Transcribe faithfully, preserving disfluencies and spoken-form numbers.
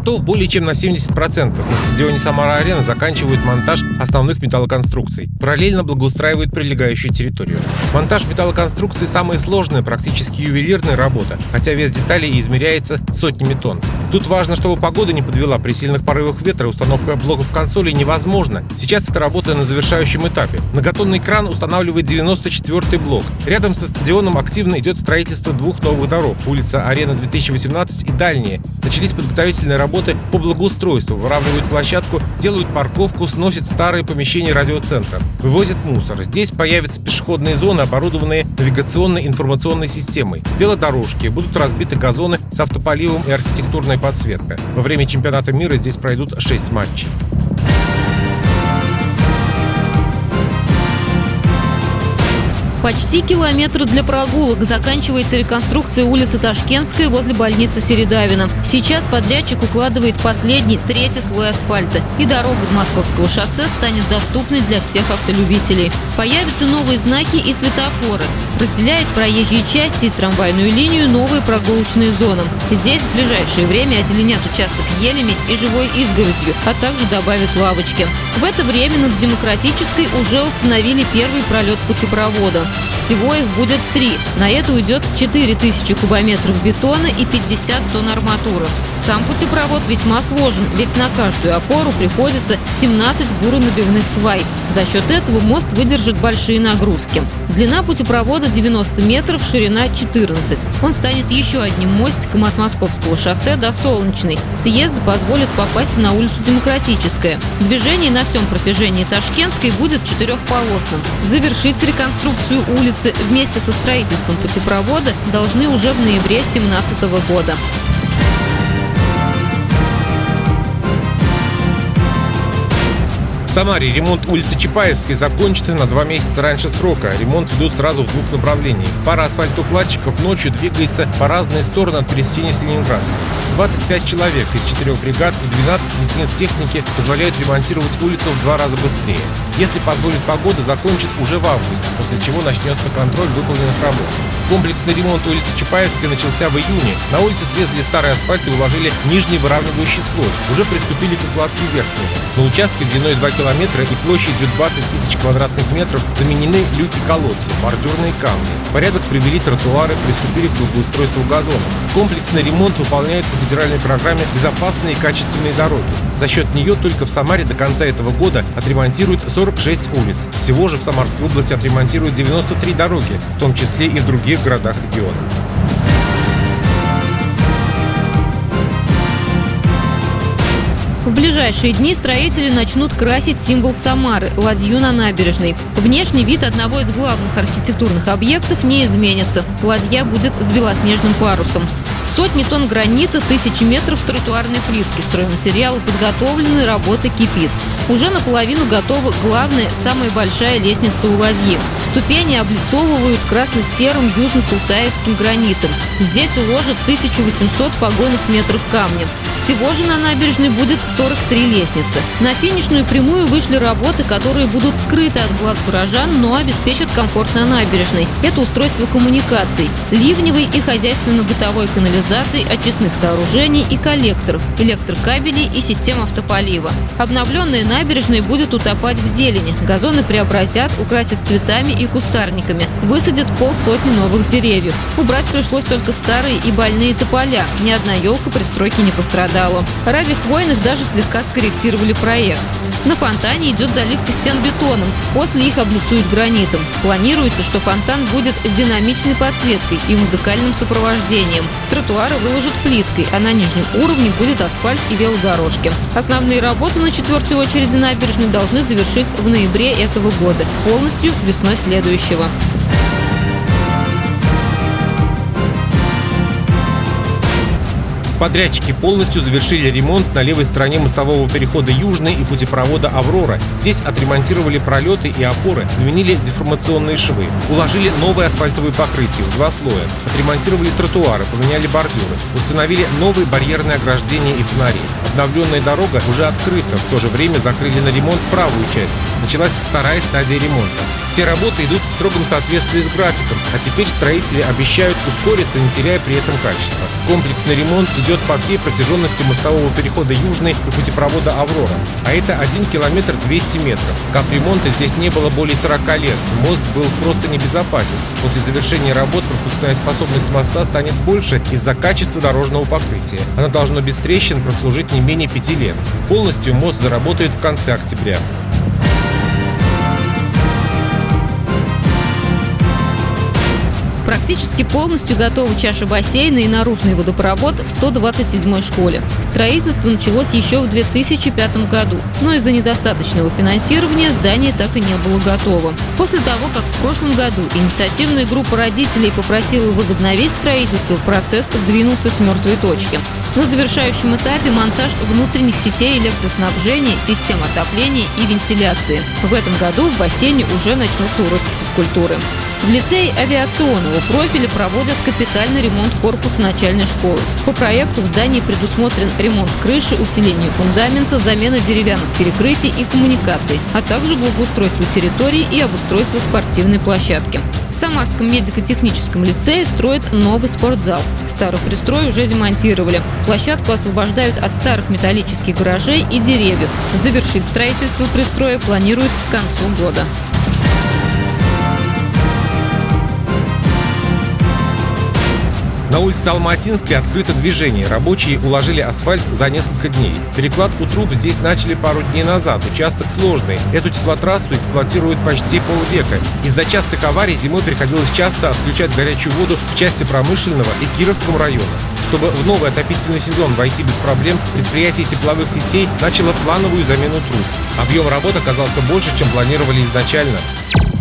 Готов более чем на семьдесят процентов. На стадионе «Самара-Арена» заканчивают монтаж основных металлоконструкций. Параллельно благоустраивают прилегающую территорию. Монтаж металлоконструкций – самая сложная, практически ювелирная работа, хотя вес деталей измеряется сотнями тонн. Тут важно, чтобы погода не подвела. При сильных порывах ветра установка блоков консолей невозможна. Сейчас эта работа на завершающем этапе. Многотонный кран устанавливает девяносто четвёртый блок. Рядом со стадионом активно идет строительство двух новых дорог. Улица Арена две тысячи восемнадцать и дальние. Начались подготовительные работы по благоустройству. Выравнивают площадку, делают парковку, сносят старые помещения радиоцентра. Вывозят мусор. Здесь появятся пешеходные зоны, оборудованные навигационной информационной системой. Велодорожки, будут разбиты газоны с автополивом и архитектурной подсветкой. Во время чемпионата мира здесь пройдут шесть матчей. Почти километр для прогулок. Заканчивается реконструкция улицы Ташкентской возле больницы Середавина. Сейчас подрядчик укладывает последний, третий слой асфальта. И дорога до Московского шоссе станет доступной для всех автолюбителей. Появятся новые знаки и светофоры. Разделяет проезжие части и трамвайную линию новые прогулочные зоны. Здесь в ближайшее время озеленят участок елями и живой изгородью, а также добавят лавочки. В это время над Демократической уже установили первый пролет путепровода. Всего их будет три. На это уйдет четыре тысячи кубометров бетона и пятьдесят тонн арматуры. Сам путепровод весьма сложен, ведь на каждую опору приходится семнадцать буронабивных свай. За счет этого мост выдержит большие нагрузки. Длина путепровода девяносто метров, ширина четырнадцать. Он станет еще одним мостиком от Московского шоссе до Солнечной. Съезд позволит попасть на улицу Демократическая. Движение на всем протяжении Ташкентской будет четырехполосным. Завершить реконструкцию улицы вместе со строительством путепровода должны уже в ноябре две тысячи семнадцатого года. В Самаре ремонт улицы Чапаевской закончен на два месяца раньше срока. Ремонт ведут сразу в двух направлениях. Пара асфальтоукладчиков ночью двигается по разные стороны от пересечения с Ленинградской. двадцать пять человек из четырех бригад и двенадцать единиц техники позволяют ремонтировать улицу в два раза быстрее. Если позволит погода, закончит уже в августе, после чего начнется контроль выполненных работ. Комплексный ремонт улицы Чапаевской начался в июне. На улице срезали старый асфальт и уложили нижний выравнивающий слой. Уже приступили к укладке верхнего. На участке длиной два километра и площадью двадцать тысяч квадратных метров заменены люки-колодцы, бордюрные камни. В порядок привели тротуары, приступили к благоустройству газонов. Комплексный ремонт выполняют по федеральной программе «Безопасные и качественные дороги». За счет нее только в Самаре до конца этого года отремонтируют сорок шесть улиц. Всего же в Самарской области отремонтируют девяносто три дороги, в том числе и в других городах региона. В ближайшие дни строители начнут красить символ Самары – ладью на набережной. Внешний вид одного из главных архитектурных объектов не изменится. Ладья будет с белоснежным парусом. Сотни тонн гранита, тысячи метров тротуарной плитки. Стройматериалы подготовлены, работа кипит. Уже наполовину готова главная, самая большая лестница у ладьи. Ступени облицовывают красно-серым южно-султаевским гранитом. Здесь уложат тысячу восемьсот погонных метров камня. Всего же на набережной будет сорок три лестницы. На финишную прямую вышли работы, которые будут скрыты от глаз горожан, но обеспечат комфорт на набережной. Это устройство коммуникаций, ливневой и хозяйственно-бытовой канализации, очистных сооружений и коллекторов, электрокабелей и систем автополива. Обновленная набережная будет утопать в зелени. Газоны преобразят, украсят цветами и кустарниками. Высадят полсотни новых деревьев. Убрать пришлось только старые и больные тополя. Ни одна елка при стройке не пострадала. Ради хвойных даже слегка скорректировали проект. На фонтане идет заливка стен бетоном. После их облицуют гранитом. Планируется, что фонтан будет с динамичной подсветкой и музыкальным сопровождением. Тротуары выложат плиткой, а на нижнем уровне будет асфальт и велодорожки. Основные работы на четвертой очереди набережной должны завершить в ноябре этого года, полностью весной следующего. Подрядчики полностью завершили ремонт на левой стороне мостового перехода Южный и путепровода «Аврора». Здесь отремонтировали пролеты и опоры, заменили деформационные швы, уложили новое асфальтовое покрытие в два слоя, отремонтировали тротуары, поменяли бордюры, установили новые барьерные ограждения и фонари. Обновленная дорога уже открыта, в то же время закрыли на ремонт правую часть. Началась вторая стадия ремонта. Все работы идут в строгом соответствии с графиком, а теперь строители обещают ускориться, не теряя при этом качества. Комплексный ремонт идет по всей протяженности мостового перехода Южный и путепровода «Аврора». А это один километр двести метров. Капремонта здесь не было более сорока лет. Мост был просто небезопасен. После завершения работ пропускная способность моста станет больше из-за качества дорожного покрытия. Оно должно без трещин прослужить не менее пяти лет. Полностью мост заработает в конце октября. Практически полностью готова чаша бассейна и наружный водопровод в сто двадцать седьмой школе. Строительство началось еще в две тысячи пятом году, но из-за недостаточного финансирования здание так и не было готово. После того, как в прошлом году инициативная группа родителей попросила возобновить строительство, процесс сдвинулся с мертвой точки. На завершающем этапе монтаж внутренних сетей электроснабжения, систем отопления и вентиляции. В этом году в бассейне уже начнутся уроки физкультуры. В лицее авиационного профиля проводят капитальный ремонт корпуса начальной школы. По проекту в здании предусмотрен ремонт крыши, усиление фундамента, замена деревянных перекрытий и коммуникаций, а также благоустройство территории и обустройство спортивной площадки. В Самарском медико-техническом лицее строят новый спортзал. Старый пристрой уже демонтировали. Площадку освобождают от старых металлических гаражей и деревьев. Завершить строительство пристроя планируют к концу года. На улице Алматинской открыто движение. Рабочие уложили асфальт за несколько дней. Перекладку труб здесь начали пару дней назад. Участок сложный. Эту теплотрассу эксплуатируют почти полвека. Из-за частых аварий зимой приходилось часто отключать горячую воду в части Промышленного и Кировском района. Чтобы в новый отопительный сезон войти без проблем, предприятие тепловых сетей начало плановую замену труб. Объем работ оказался больше, чем планировали изначально.